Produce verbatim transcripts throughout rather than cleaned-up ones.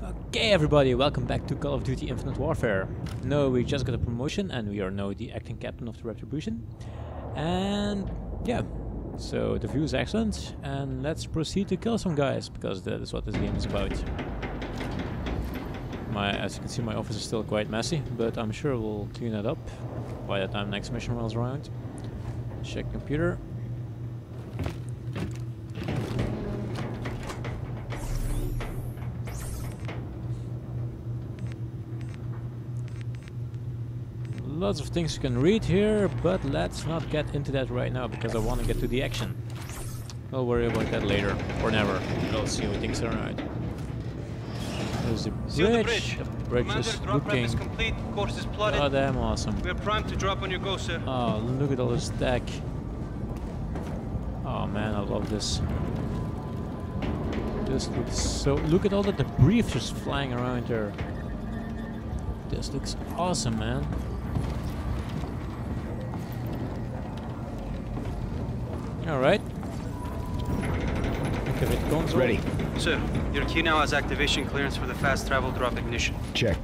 Okay everybody, welcome back to Call of Duty Infinite Warfare. No, we just got a promotion and we are now the acting captain of the Retribution. And yeah, so the view is excellent and let's proceed to kill some guys, because that is what this game is about. My, as you can see, my office is still quite messy, but I'm sure we'll clean it up by the time next mission rolls around. Check computer. Lots of things you can read here, but let's not get into that right now because I want to get to the action. We'll worry about that later, or never. We'll see what things turn out. There's the bridge. The bridge is looking goddamn awesome. We're primed to drop on your go, sir. Oh, look at all this stack. Oh man, I love this. This looks so... Look at all the debris just flying around there. This looks awesome, man. Alright. Activate console. Ready. Sir, your queue now has activation clearance for the fast travel drop ignition. Check.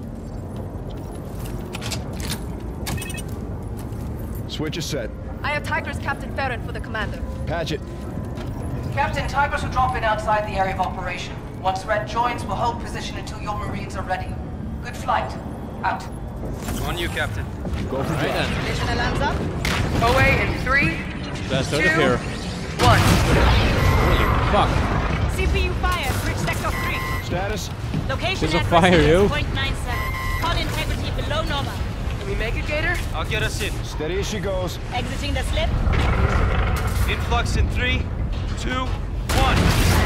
Switch is set. I have Tigers Captain Farron for the commander. Patch it. Captain, Tigers will drop in outside the area of operation. Once Red joins, we'll hold position until your Marines are ready. Good flight. Out. On you, Captain. Go for Right drop. then. Vision alarms up. Away in three, Blast out two, of here. one. Holy fuck. C P U fire, bridge sector three. Status. Location There's a at fire, yo. point nine seven. Call integrity below normal. Can we make it, Gator? I'll get us in. Steady as she goes. Exiting the slip. Influx in three, two, one.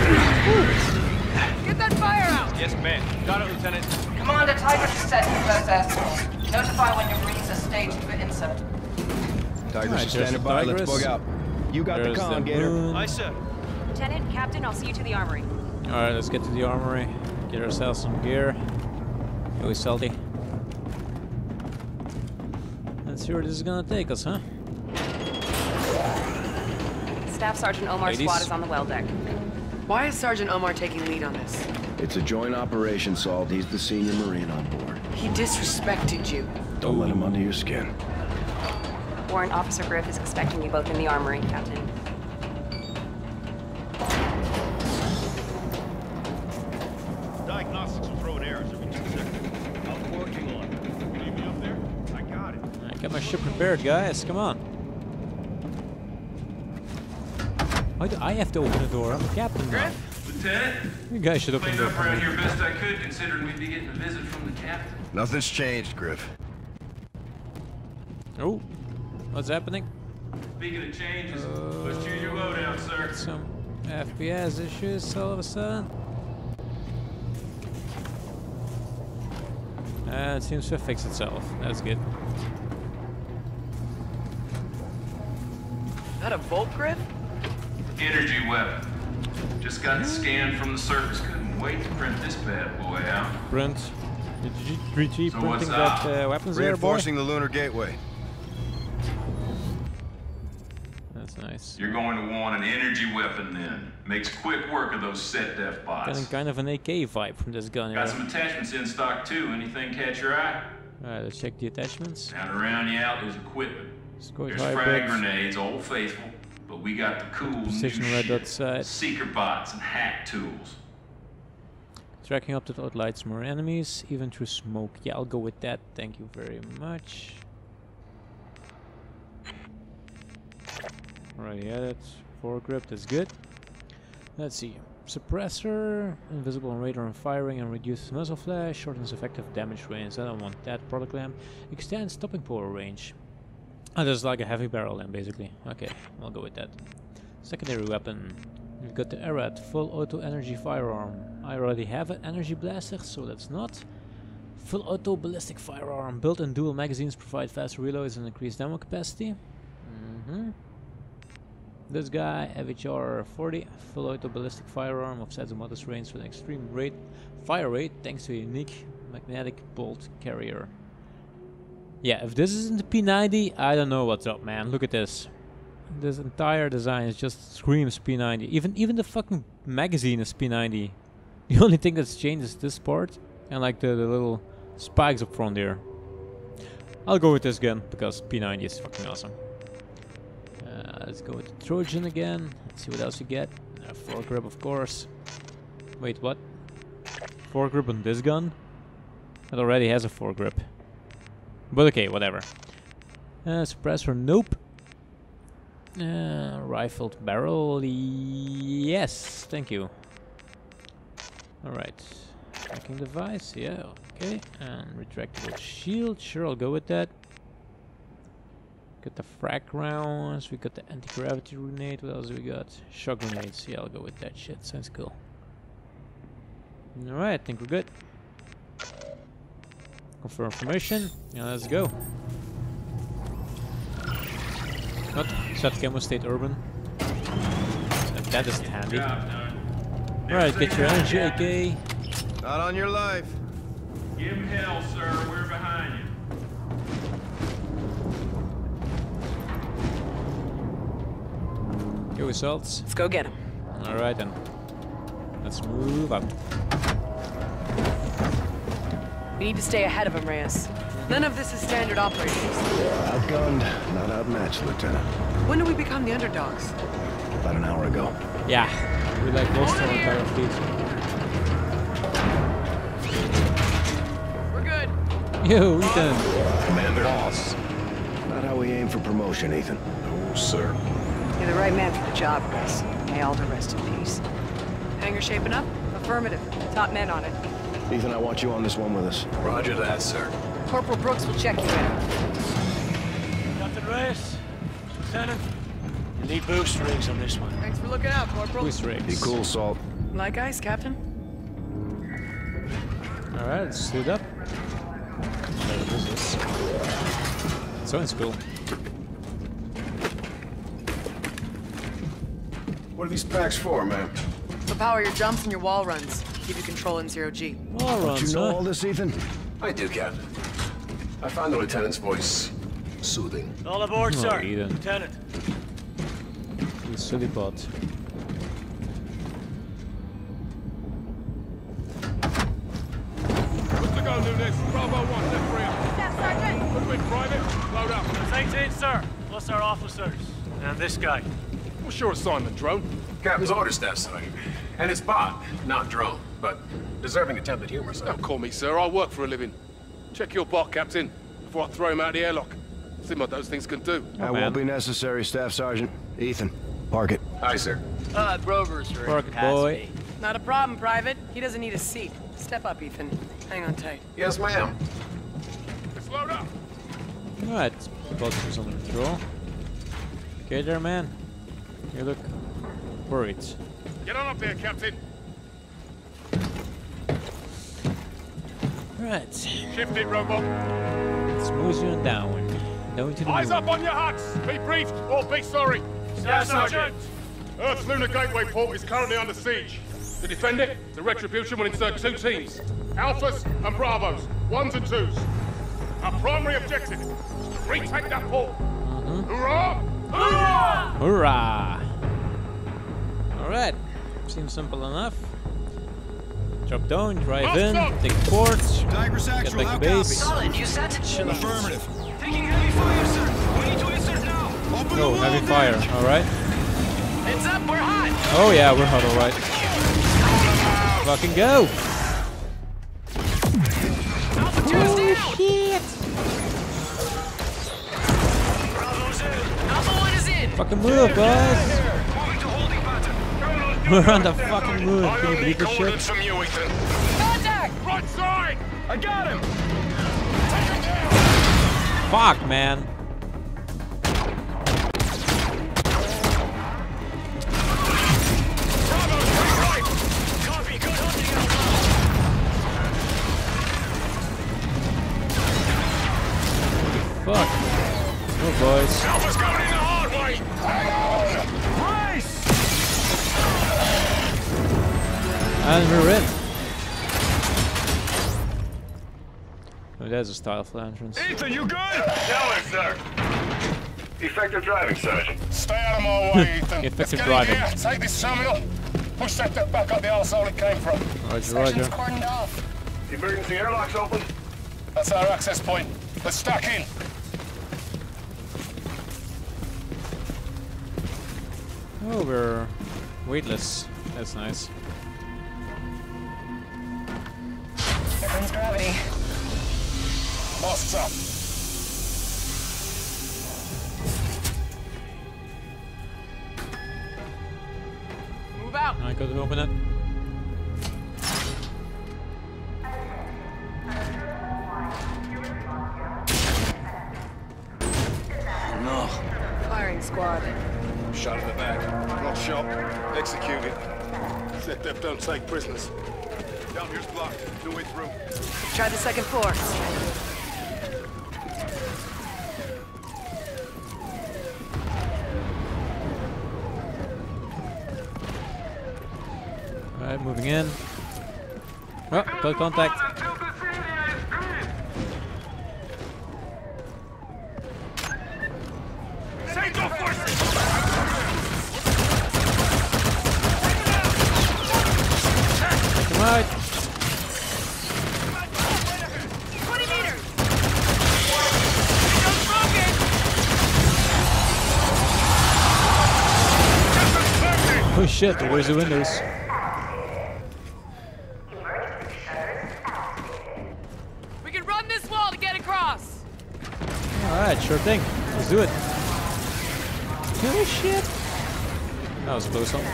Get that fire out! Yes, ma'am. Got it, Lieutenant. Commander, Tigers is set for close air support. Notify when your Marines are staged for insert. Tigers Alright, are there's standing the by. Let's Tigris. bug out. You got There's the con, the Gator. moon. Aye, sir. Lieutenant, Captain, I'll see you to the armory. Alright, let's get to the armory. Get ourselves some gear. Go salty. Let's see where this is gonna take us, huh? Staff Sergeant Omar's Ladies. squad is on the well deck. Why is Sergeant Omar taking lead on this? It's a joint operation, Salt. He's the senior Marine on board. He disrespected you. Don't let him under your skin. Warrant Officer Griff is expecting you both in the armory, Captain. Diagnostics will throw an errors every two seconds. I'll forward you on. You need me up there? I got it. Alright, get my ship prepared, guys. Come on. Why do I have to open the door? I'm the captain now. Lieutenant, You guys should open cleaned the door up for around me. here best I could, considering we'd be getting a visit from the captain. Nothing's changed, Griff. Oh, what's happening? Speaking of changes, let's choose your loadout, sir. Some F P S issues all of a sudden. Uh, it seems to fix itself. That's good. Is that a Volt Griff? Energy weapon. Just got the scan from the surface. Couldn't wait to print this bad boy out. Print. Did you three G So printing what's that up? uh, weapons there, boy? Reinforcing the lunar gateway. That's nice. You're going to want an energy weapon then. Makes quick work of those set def bots. Getting kind of an A K vibe from this gun Got here. some attachments in stock too. Anything catch your eye? Alright, let's check the attachments. Down around the alley is equipment. Scorch There's frag hybrids. grenades, old faithful. But we got the cool Precision new red shit. dot sight. Seeker bots and hack tools. Tracking up to lights more enemies, even through smoke. Yeah, I'll go with that. Thank you very much. Already had it. Foregrip, that's good. Let's see. Suppressor, invisible on radar and firing, and reduces muzzle flash, shortens effective damage range. I don't want that. Product lamp extends stopping power range. Oh, there's like a heavy barrel then, basically. Okay, I'll go with that. Secondary weapon. We've got the Arad, full auto energy firearm. I already have an energy blaster, so that's not. Full auto ballistic firearm. Built-in dual magazines provide faster reloads and increased ammo capacity. Mm-hmm. This guy, F H R forty, full auto ballistic firearm, offsets the modest range with an extreme rate fire rate thanks to a unique magnetic bolt carrier. Yeah, if this isn't the P ninety, I don't know what's up, man. Look at this. This entire design is just screams P ninety. Even even the fucking magazine is P ninety. The only thing that's changed is this part and like the, the little spikes up front there. I'll go with this gun because P ninety is fucking awesome. Uh, let's go with the Trojan again. Let's see what else you get. Uh, foregrip, of course. Wait, what? Foregrip on this gun? It already has a foregrip. But okay, whatever. Uh, suppressor, nope. Uh, rifled barrel, yes, thank you. Alright. Tracking device, yeah, okay. And retractable shield, sure, I'll go with that. Got the frag rounds, we got the anti-gravity grenade, what else do we got? Shock grenades, yeah, I'll go with that shit, sounds cool. Alright, I think we're good. Confirm formation, yeah, let's go. What? Shot camo state urban. That is handy. Alright, get your energy, A K. Not on your life. Give him hell, sir. We're behind you. Go results. Let's go get him. Alright then. Let's move up. We need to stay ahead of him, Reyes. None of this is standard operations. Outgunned, not outmatched, Lieutenant. When do we become the underdogs? About an hour ago. Yeah, we like lost our entire fleet. We're good. Yo, Ethan. Commander Boss. Not how we aim for promotion, Ethan. No, sir. You're the right man for the job, Reyes. May Alder rest in peace. Hangar shaping up? Affirmative. Top men on it. Ethan, I want you on this one with us. Roger that, sir. Corporal Brooks will check you in. Captain Reyes, Lieutenant, you need boost rigs on this one. Thanks for looking out, Corporal. Boost rigs. Be cool, Salt. Like ice, Captain. Alright, let's suit up. What is this? Sounds cool. What are these packs for, man? To power your jumps and your wall runs. Keep you controlling zero G. All Don't right, you know huh? all this, Ethan? I do, Captain. I find the lieutenant's voice soothing. All aboard, Oh, sir. Ethan. Lieutenant. You silly bot. Good to go, Nunes. Bravo one, left rear. Staff Sergeant! Good wing, private. Load up. There's eighteen, sir. Plus our officers. And this guy. What's your assignment, drone? Captain's orders, Staff Sergeant. And it's bot, not drone, but deserving attempted humor, sir. Don't call me sir, I work for a living. Check your bot, Captain, before I throw him out the airlock. See what those things can do. That won't be necessary, Staff Sergeant. Ethan, park it. Aye, sir. Uh, Rovers are Park it, boy. Not a problem, Private. He doesn't need a seat. Step up, Ethan. Hang on tight. Yes, ma'am. Let's load up. Alright, bot is under control. Okay there, man. You look worried. Get on up there, Captain. Right. Shift it, robot. Let's mosey on down. Down to the Eyes moon. up on your huts. Be briefed or be sorry. Staff Sergeant. Earth's lunar gateway port is currently under siege. To defend it, the Retribution will insert two teams. Alphas and Bravos. Ones and twos. Our primary objective is to retake that port. Mm-hmm. Hurrah! Hoorah! Hurrah! Alright. Seems simple enough. Drop down, drive in, take the port, Tigris get back to base. Solid, you set? Affirmative. Taking heavy fire, sir. We need to insert now. Open Oh, heavy fire, alright. Heads up, we're hot! Oh yeah, we're hot, alright. Fucking go! Alpha two's down! Shit! Bravo's in! Alpha one is in! Fucking move, guys! Moving to holding pattern. We're on the fucking move, can you believe this shit? Coordinates from you, Ethan. Contact! Right side! I got him. Fuck, man. Copy. Good hunting. Fuck. Oh, boys. Alpha's coming in the hard way. Brace. And we're in. Oh, there's a style flange. Ethan, you good? Going, sir. Effective driving, Sergeant. Stay out of my way, Ethan. Effective Let's get in driving. here, take this terminal, Push that thing back up the arsehole it came from. Roger, roger. Cordoned off. Emergency airlock's open. That's our access point. Let's stack in. Oh, we're weightless. That's nice. Here comes gravity. Masts up. Move out. I could open it. No. Firing squad. Shot in the back. Not shot. Executed. Set them don't take prisoners. Down here's blocked. No way through. Try the second floor. Alright, moving in. Oh, got contact. Come out. twenty meters! Oh shit, where's the windows? We can run this wall to get across. Alright, sure thing. Let's do it. Oh shit. That was a close one.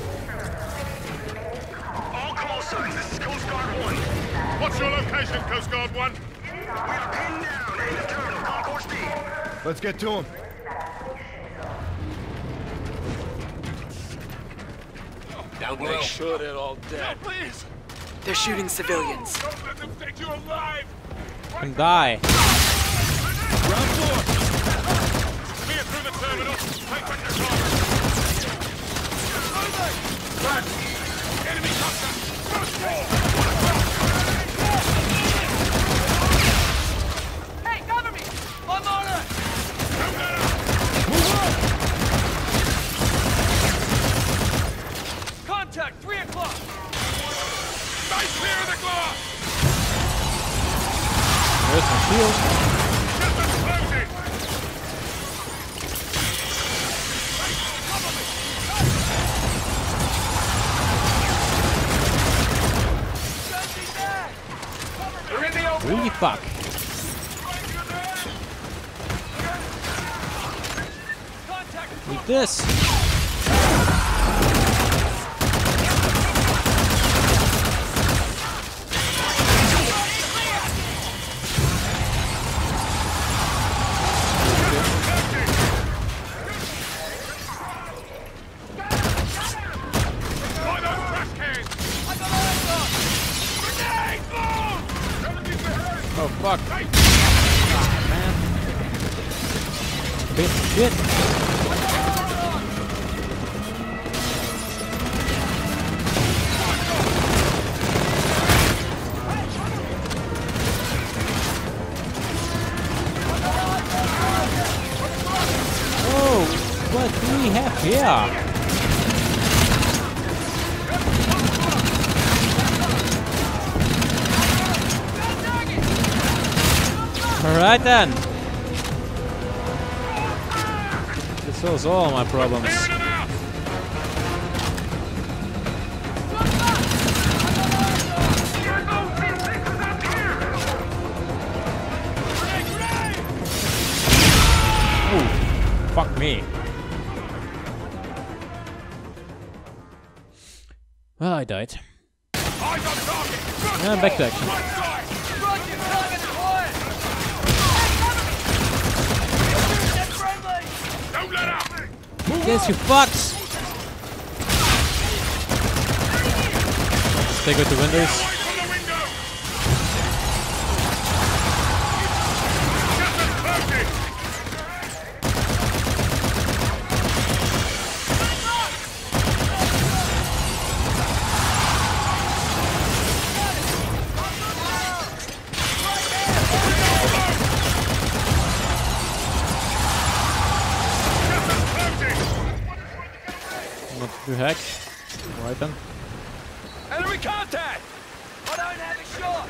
All call signs. This is Coast Guard one. What's your location, Coast Guard one? We're pinned down in the terminal. Concourse B. Let's get to him. Down below. Sure they're all dead. No, please. They're shooting civilians. Don't let them take you alive. And die. Round four. Clear through the terminal. Take back your car. Run. Enemy contact. First wall. Hey, cover me! I'm on it! Contact, three o'clock! Stay clear of the glass. There's my shield. Get them closing. They're in the open. Holy fuck. Eat this. By those trash cans. Grenade! Move! Oh fuck. Ah, man. Piece of shit. Oh, what do we have here? Alright then. This solves all my problems. Oh, fuck me. Well, I died. And I'm back to action. Yes, you fucks! Stay with the windows. What the heck? Alright then. Enemy contact! I don't have a shot!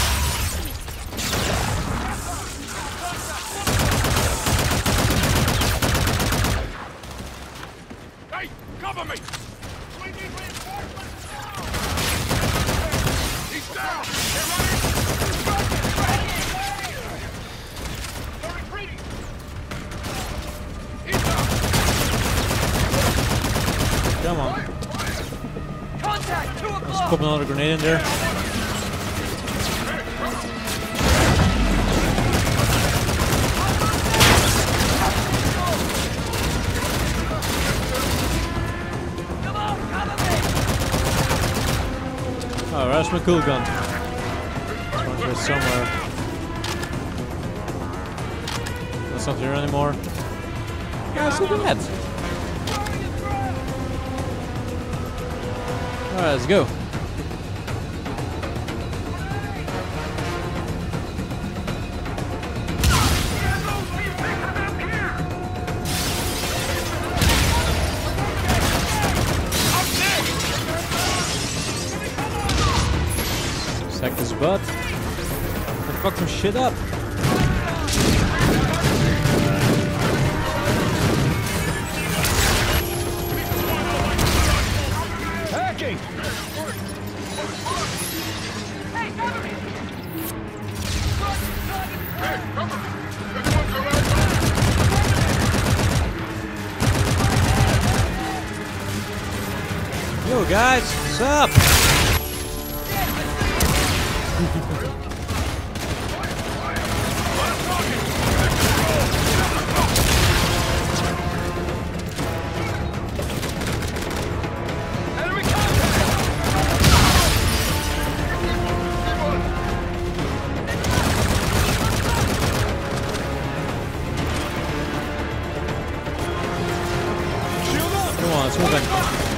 Hey, cover me! We need reinforcements now! He's down! They're running! They're retreating! He's down! Come on. Contact! Two Let's o'clock! pop another grenade in there. Come on, cover me! Oh, where's my cool gun? It's here somewhere. That's not here anymore. Yeah, so bad. Alright, let's go. Sack his butt. And fuck some shit up. Hacking! Hey, cover me! Hey, cover me! This one's around! Yo guys, what's up? Enemy contact! Come on, let's move in.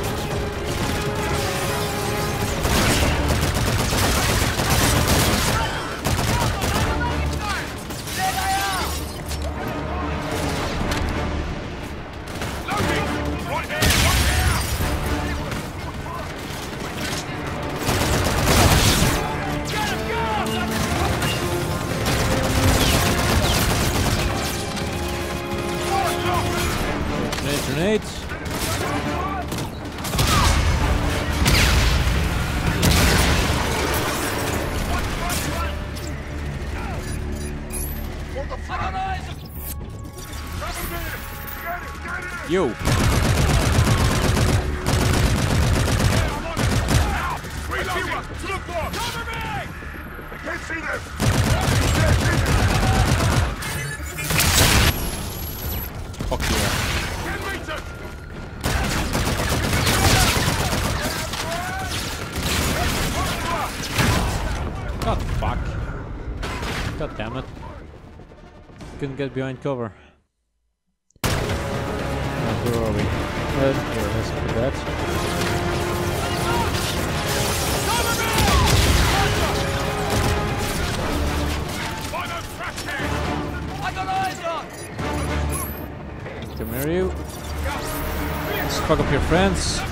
Grenade, grenades. Yo. Reload! Look for! Cover me! I can't see them! Fuck yeah. Can't reach them! God fuck. God damn it. Couldn't get behind cover. Where are we? Uh, here, let's look at that. I got eyes on! Come here, you. Let's fuck up your friends.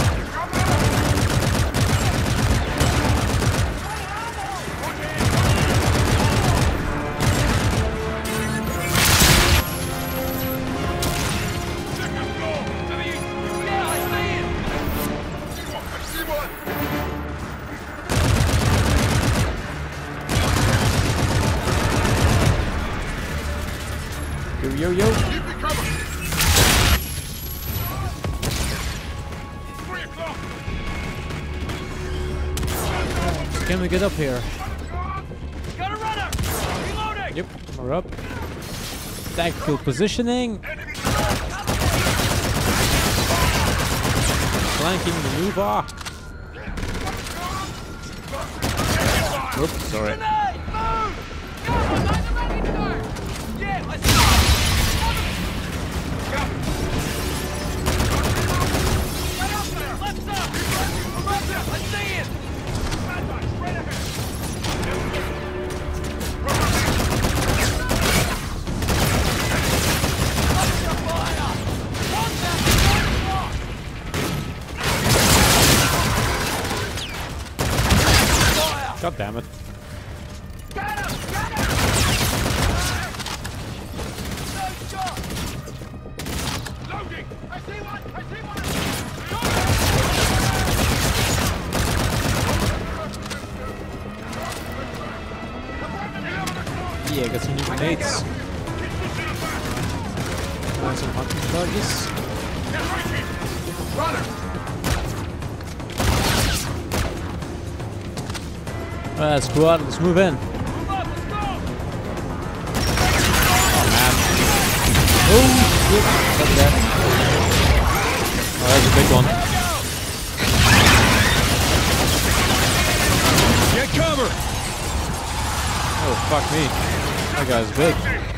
Yo, yo, yo. Keep me covered! Three o'clock! Can we get up here? Got a runner! Reloading! Yep, we're up. Tactical positioning. Flanking maneuver. Oops, sorry. Grenade! Move! Go! Behind the running door! Yeah, I see it! Right up there! Left side! Left there! I see it! Bad guy, straight ahead! Watch your fire! Contact! One block! God damn it. Loading! I see one! I see one! Yeah, got some new grenades. And some hunting charges. Alright, squad, let's move in. Oh shit, look at that. Oh, that's a big one. Get cover! Oh, fuck me. That guy's big.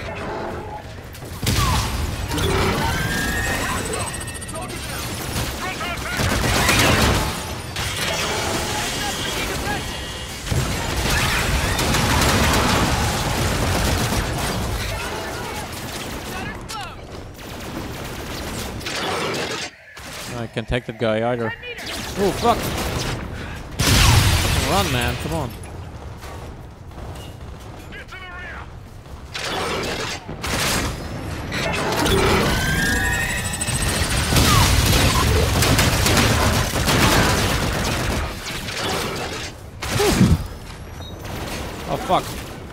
I can't take that guy either. Oh fuck! Fucking run, man! Come on. Oh fuck!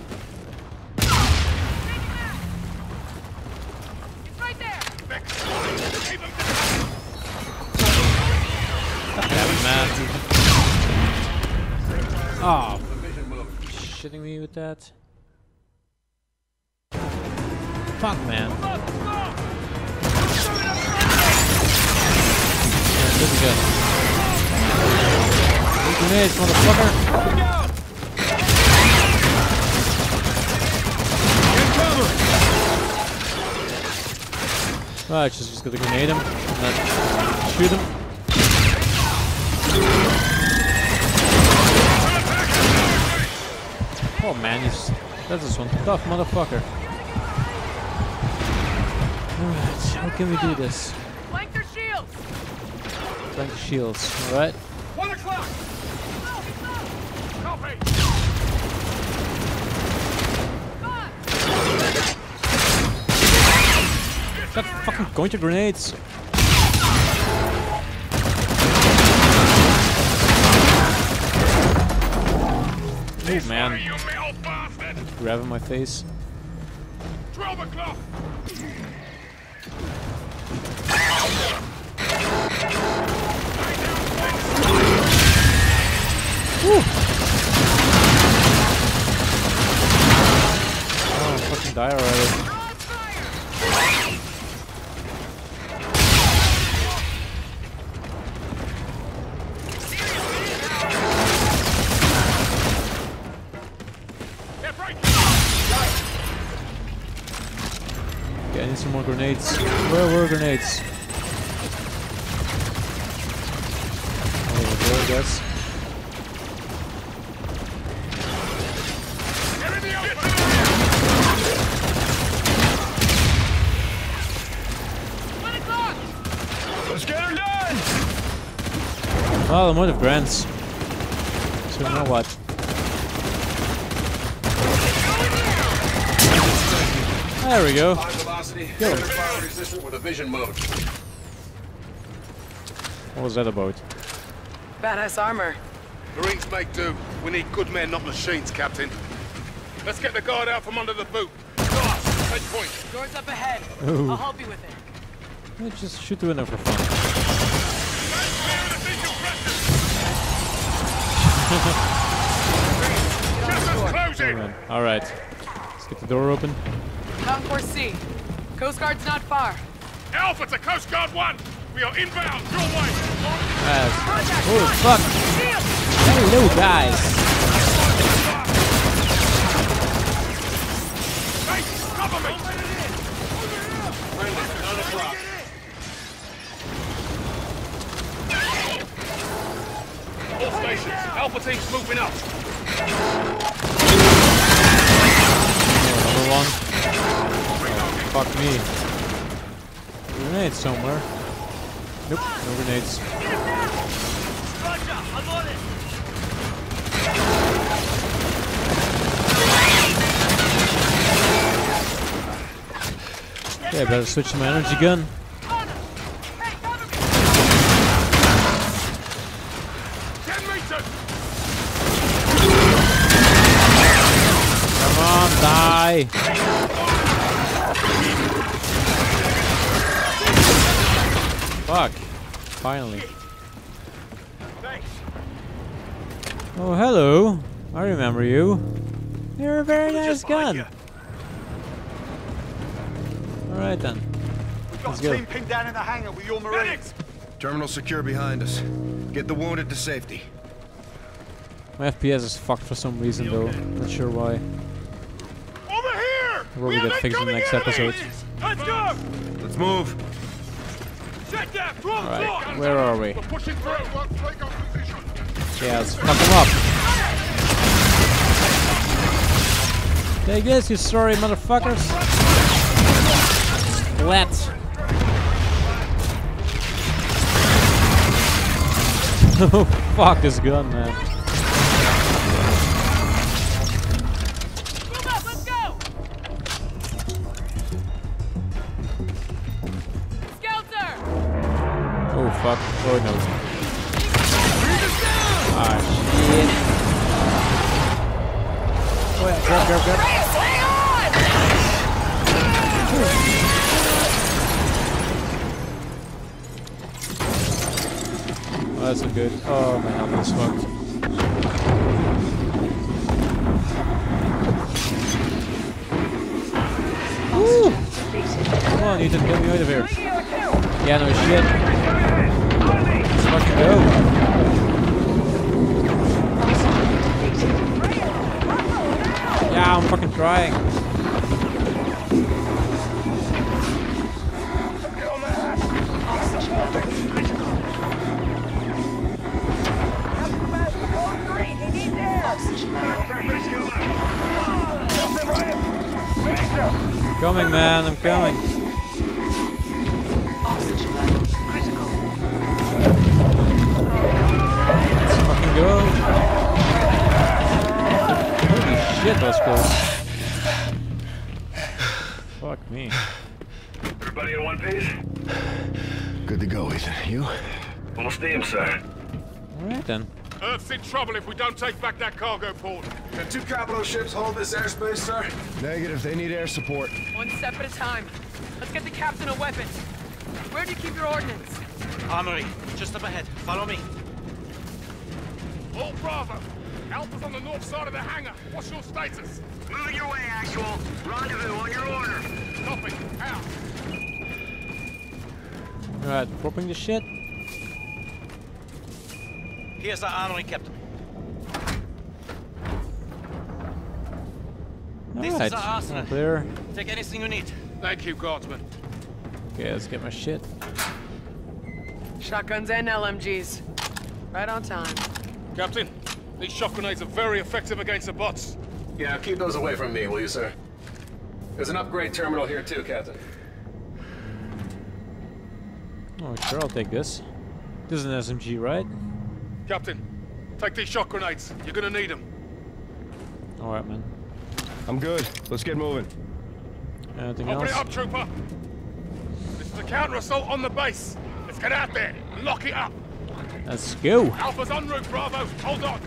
It's right there. Damn it, man. Oh, shitting me with that. Fuck, man. Yeah, good to go. Two grenades, motherfucker. Get cover! Right, just, just gotta grenade him and then shoot him. Oh man, he's that's this one tough motherfucker. Alright, how can we do this? Flank their shields. Flank the shields, alright? One o'clock! Copy! Stop fucking going to grenades! Oh man, grabbing my face. twelve o'clock! Woo. Oh, fucking die already. Okay, I need some more grenades. Where were grenades? Oh, there I guess. Let's get her done! Well, I'm out of grants. So you know what? There we go. High velocity, Go. fire resistant with a vision mode. What was that about? Badass armor. Marines make do. We need good men, not machines, Captain. Let's get the guard out from under the boot. Guard, take point. Doors up ahead. Ooh. I'll help you with it. Let's just shoot the window for fun. Alright. Let's get the door open. Concourse C. Coast Guard's not far. Alpha to Coast Guard one! We are inbound, your way! Yes. Oh fuck! Hello guys! Hey, cover me! All stations, Alpha team's moving up. Another one. Oh, fuck me. Grenades somewhere. Nope, no grenades. Roger, I'm on it. Okay, better switch to my energy gun. Come on, die! Fuck. Finally. Oh, hello. I remember you. You're a very nice gun. Alright then. Let's go. Pinned down in the hangar with your Marines. Terminal secure behind us. Get the wounded to safety. My F P S is fucked for some reason though. Not sure why. Over here! I'll probably get fixed in the next episode. Let's go! Let's move. Check that! Alright, where are we? We're pushing through. Take our position. Yeah, let's fuck them up. Take this, you sorry motherfuckers. Splat. Oh, fuck this gun, man. Move up, let's go! Skelter! Oh, fuck. Oh, no. Ah, shit. Oh, yeah, grab, grab, grab. Oh, that's so good. Oh, my helmet is fucked. Woo! Come on, Ethan, get me out of here. Yeah, no shit. Let's fucking go. Yeah, I'm fucking trying. I'm coming, man, I'm coming. Let's fucking go. Holy shit, that's close. Fuck me. Everybody in one piece? Good to go, Ethan. You? Full steam, sir. Alright then. Earth's in trouble if we don't take back that cargo port. Can two capital ships hold this airspace, sir? Negative. They need air support. One step at a time. Let's get the captain a weapon. Where do you keep your ordnance? Armory, just up ahead. Follow me. All Bravo. Alpha's on the north side of the hangar. What's your status? Moving your way, Actual. Rendezvous on your order. Copy. Out. Alright, dropping the shit. Here's the armory, Captain. This Alright, is the arsenal. clear. Take anything you need. Thank you, Guardsman. Okay, let's get my shit. Shotguns and L M Gs. Right on time. Captain, these shock grenades are very effective against the bots. Yeah, keep those away from me, will you, sir? There's an upgrade terminal here too, Captain. Oh, sure, I'll take this. This is an S M G, right? Captain, take these shock grenades. You're gonna need them. Alright, man. I'm good. Let's get moving. Anything Open else? it up, Trooper. This is a counter-assault on the base. Let's get out there and lock it up. Let's go. Alpha's en route, Bravo. Hold on.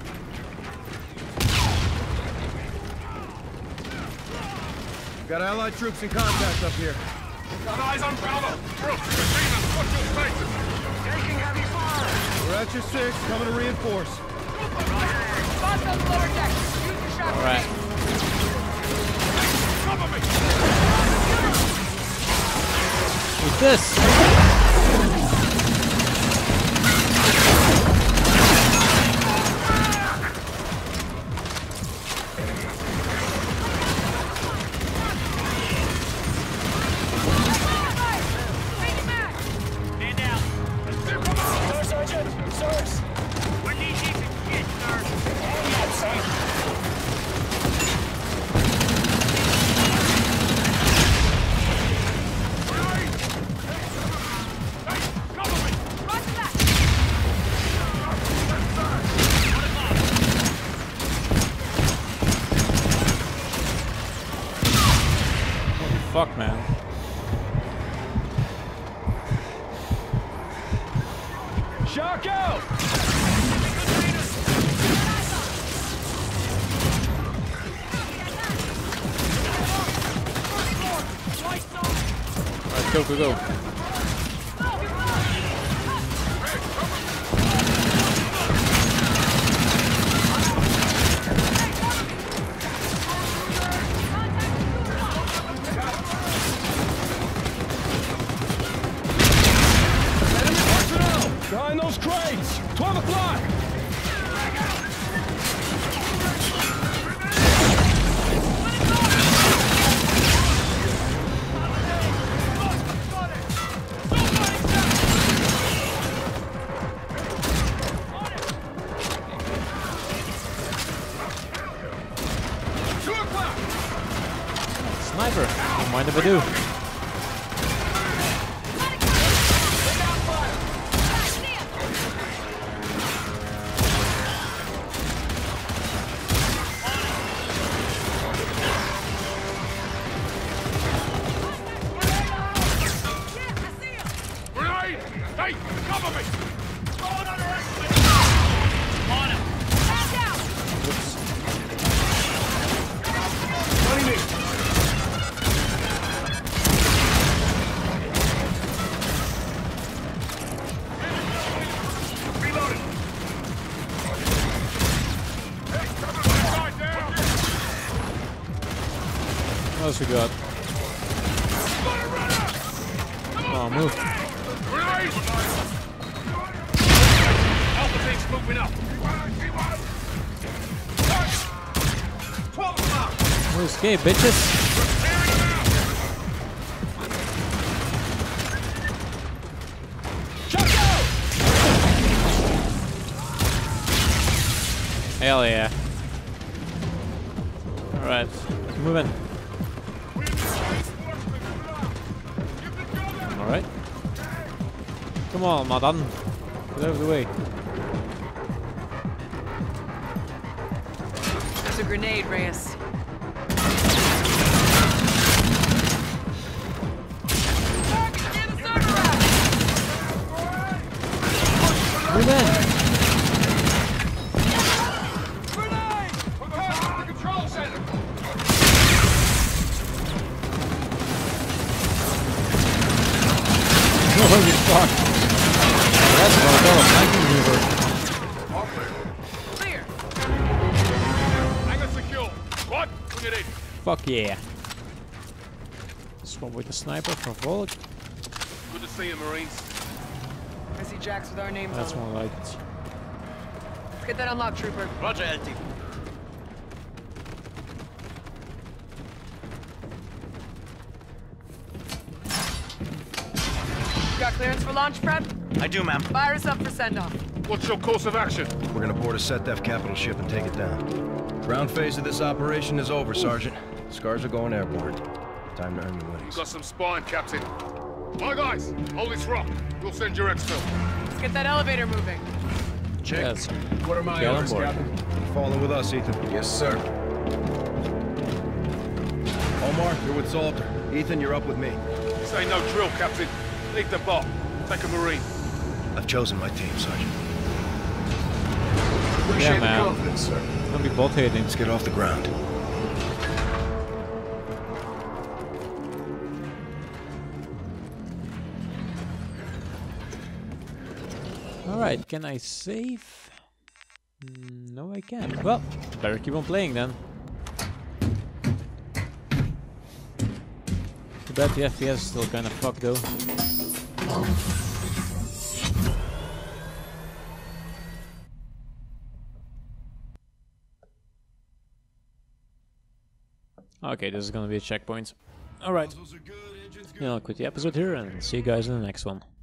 Got Allied troops in contact up here. Got eyes on Bravo. Brooks, Katrina, what's your status? Taking heavy fire. We're at your six, coming to reinforce. Spots on the lower deck. Use your shotgun. Alright. Cover me. With this. Fuck, man. Shark out! Alright, go, go, go. Behind those crates! twelve o'clock! Sniper! Don't mind if I do. Hey, cover me! What else we got? Oh, move. Alpha team's moving up. No escape, bitches. Hell yeah. Alright, moving. Alright. Come on, Madan. Get out of the way. There's a grenade, Reyes. Move in. Holy fuck. That's what I call a flanking maneuver. Clear. Hangar secure. What? Bring it in. Fuck yeah. Swap with the sniper for Volk. Good to see you, Marines. I see jacks with our names That's on them. more like it. Get that unlocked, Trooper. Roger, L T. Got clearance for launch prep? I do, ma'am. Fire us up for send-off. What's your course of action? We're gonna board a SETDEF capital ship and take it down. Ground phase of this operation is over, Sergeant. Scars are going airborne. Time to earn your You winnings. got some spine, Captain. My guys, hold this rock. We'll send your exfil. Let's get that elevator moving. Check. Yes. What are my Get on orders, board. Captain? Follow with us, Ethan. Yes, sir. Omar, you're with Salter. Ethan, you're up with me. This ain't no drill, Captain. Leave the bot. Take a Marine. I've chosen my team, Sergeant. Appreciate Yeah, the man. confidence, sir. It's gonna be both hitting. Let's get off the ground. Alright, can I save? Mm, no, I can't. Well, better keep on playing then. Too bad the F P S is still kind of fucked though. Okay, this is gonna be a checkpoint. Alright. Yeah, I'll quit the episode here and see you guys in the next one.